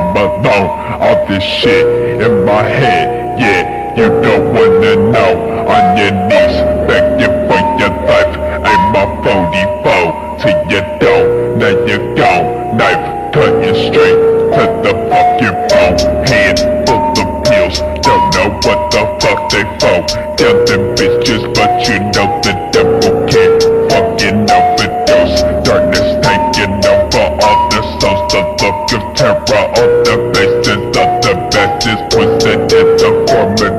I'm alone. All this shit in my head, yeah, you don't wanna know. On your knees, begging for your life. Aim my 44 to your door. Now you're gone, knife cutting straight to the fucking bone. Hand full of pills, don't know what the fuck they for. Killing bitches, but you know the devil can't fucking overdose. Darkness taking over all the souls. The look of terror on the faces of the bastards, twisted in the form of